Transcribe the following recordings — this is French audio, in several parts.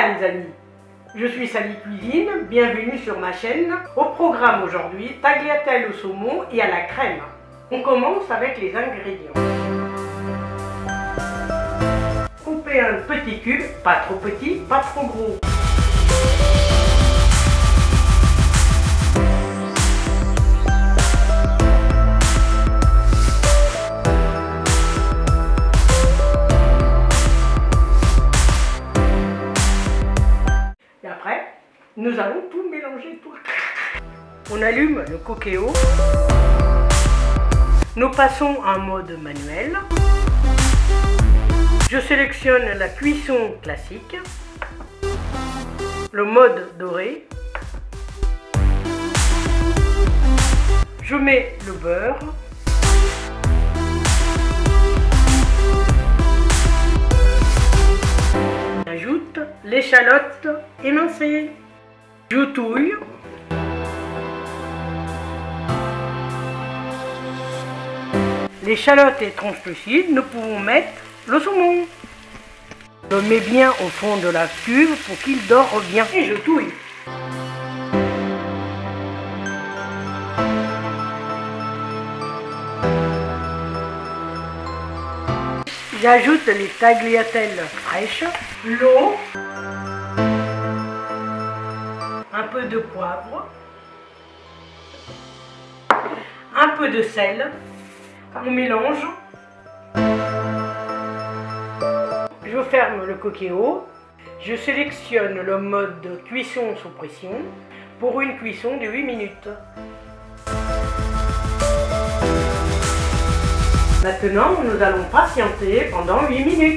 Voilà les amis, je suis Sally Cuisine, bienvenue sur ma chaîne. Au programme aujourd'hui, tagliatelle au saumon et à la crème. On commence avec les ingrédients. Coupez un petit cube, pas trop petit, pas trop gros. Et après, nous allons tout mélanger tout. On allume le Cookéo. Nous passons en mode manuel. Je sélectionne la cuisson classique, le mode doré. Je mets le beurre. J'ajoute l'échalote émincée. Je touille. L'échalote est translucide, nous pouvons mettre le saumon. Je mets bien au fond de la cuve pour qu'il dore bien. Et je touille. J'ajoute les tagliatelles fraîches, l'eau, un peu de poivre, un peu de sel. On mélange. Je ferme le Cookéo. Je sélectionne le mode cuisson sous pression pour une cuisson de 8 minutes. Maintenant, nous allons patienter pendant 8 minutes.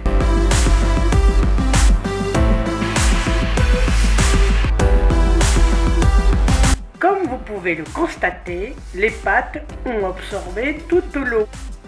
Comme vous pouvez le constater, les pâtes ont absorbé toute l'eau.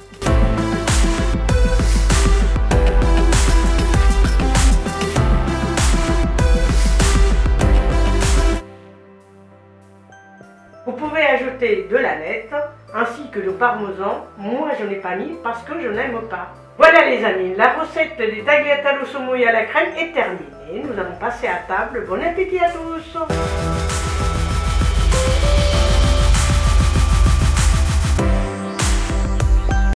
Vous pouvez ajouter de la nette ainsi que le parmesan. Moi, je n'ai pas mis parce que je n'aime pas. Voilà les amis, la recette des tagliatelles au saumon et à la crème est terminée. Nous allons passer à table. Bon appétit à tous!